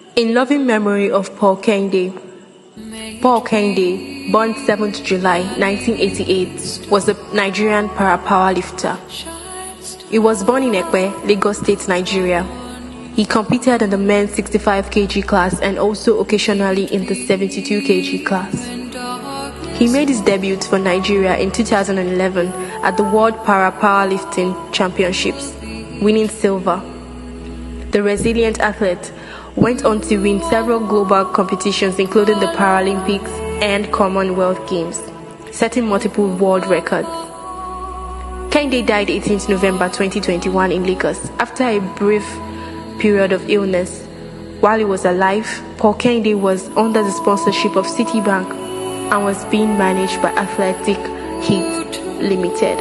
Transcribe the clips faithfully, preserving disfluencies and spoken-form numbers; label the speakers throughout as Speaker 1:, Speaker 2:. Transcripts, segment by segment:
Speaker 1: In loving memory of Paul Kehinde. Paul Kehinde, born seventh of July nineteen eighty-eight, was a Nigerian para powerlifter. He was born in Ekpe, Lagos State, Nigeria. He competed in the men's sixty-five kilogram class and also occasionally in the seventy-two kilogram class. He made his debut for Nigeria in two thousand eleven at the World Para Powerlifting Championships, winning silver. The resilient athlete went on to win several global competitions including the Paralympics and Commonwealth Games, setting multiple world records. Kehinde died eighteenth of November twenty twenty-one in Lagos after a brief period of illness. While he was alive, Paul Kehinde was under the sponsorship of CitiBank and was being managed by Athletic Heat Limited.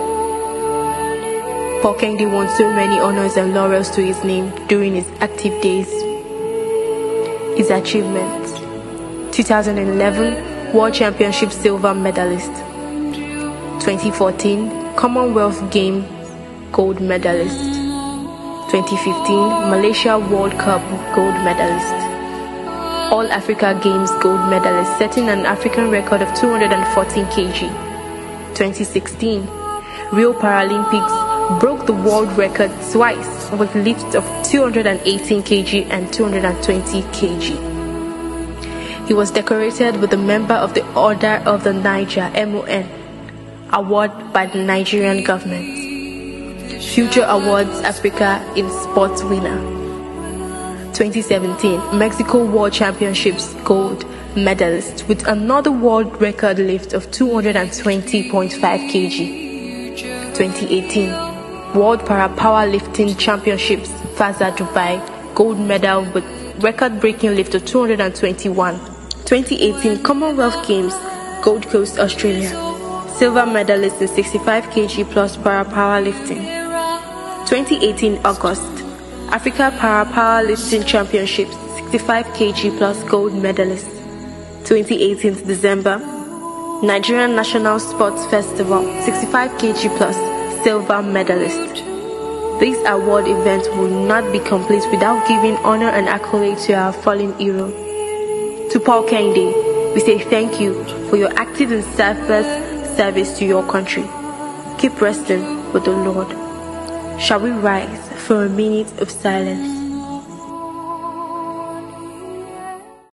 Speaker 1: Paul Kehinde won so many honors and laurels to his name during his active days. His achievements: two thousand eleven World Championship silver medalist, twenty fourteen Commonwealth Games gold medalist, twenty fifteen Malaysia World Cup gold medalist, All Africa Games gold medalist, setting an African record of two hundred fourteen kilograms, twenty sixteen Rio Paralympics broke the world record twice with lifts of two hundred eighteen kilograms and two hundred twenty kilograms. He was decorated with a member of the Order of the Niger (M O N) award by the Nigerian government. Future Awards Africa in Sports winner. twenty seventeen Mexico World Championships gold medalist with another world record lift of two hundred twenty point five kilograms. twenty eighteen World Para Powerlifting Championships, Faza, Dubai, gold medal with record-breaking lift of two hundred twenty-one. twenty eighteen Commonwealth Games, Gold Coast, Australia, silver medalist in sixty-five kilograms plus para powerlifting. twenty eighteen August, Africa Para Powerlifting Championships, sixty-five kilograms plus gold medalist. twenty eighteen December, Nigerian National Sports Festival, sixty-five kilograms plus silver medalist. This award event will not be complete without giving honor and accolade to our fallen hero. To Paul Kehinde, we say thank you for your active and selfless service to your country. Keep resting with the Lord. Shall we rise for a minute of silence?